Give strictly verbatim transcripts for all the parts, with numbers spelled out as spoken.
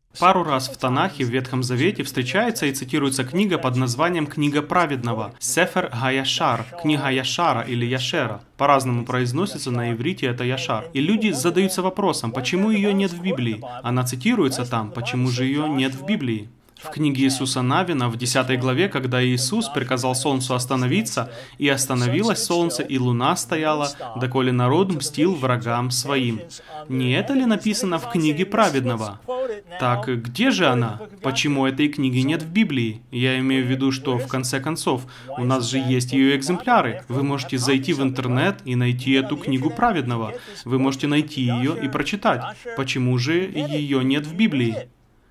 Пару раз в Танахе, в Ветхом Завете, встречается и цитируется книга под названием «Книга праведного» — Сефер Га-Яшар, книга Яшара или Яшера. По-разному произносится, на иврите это Яшар. И люди задаются вопросом, почему ее нет в Библии? Она цитируется там, почему же ее нет в Библии? В книге Иисуса Навина, в десятой главе, когда Иисус приказал солнцу остановиться, и остановилось солнце, и луна стояла, доколе народ мстил врагам своим. Не это ли написано в книге праведного? Так где же она? Почему этой книги нет в Библии? Я имею в виду, что в конце концов, у нас же есть ее экземпляры. Вы можете зайти в интернет и найти эту книгу праведного. Вы можете найти ее и прочитать. Почему же ее нет в Библии?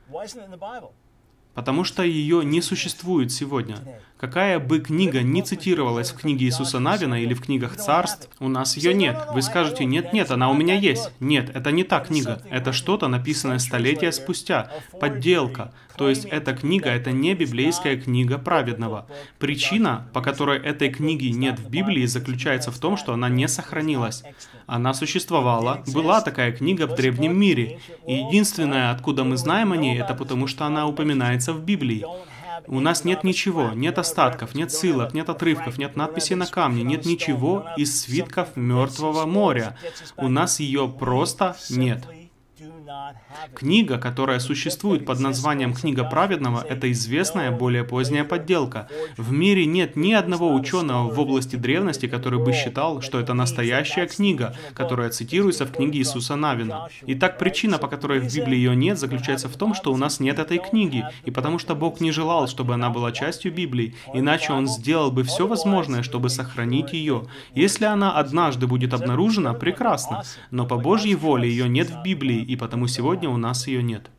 Потому что ее не существует сегодня. Какая бы книга ни цитировалась в книге Иисуса Навина или в книгах царств, у нас ее нет. Вы скажете, нет-нет, она у меня есть. Нет, это не та книга. Это что-то, написанное столетия спустя. Подделка. То есть эта книга — это не библейская книга праведного. Причина, по которой этой книги нет в Библии, заключается в том, что она не сохранилась. Она существовала, была такая книга в древнем мире. И единственное, откуда мы знаем о ней, это потому, что она упоминается в Библии. У нас нет ничего, нет остатков, нет ссылок, нет отрывков, нет надписей на камне, нет ничего из свитков Мертвого моря. У нас ее просто нет. Книга, которая существует под названием «Книга праведного», это известная, более поздняя подделка. В мире нет ни одного ученого в области древности, который бы считал, что это настоящая книга, которая цитируется в книге Иисуса Навина. Итак, причина, по которой в Библии ее нет, заключается в том, что у нас нет этой книги, и потому что Бог не желал, чтобы она была частью Библии, иначе Он сделал бы все возможное, чтобы сохранить ее. Если она однажды будет обнаружена, прекрасно, но по Божьей воле ее нет в Библии, и потому сегодня у нас ее нет.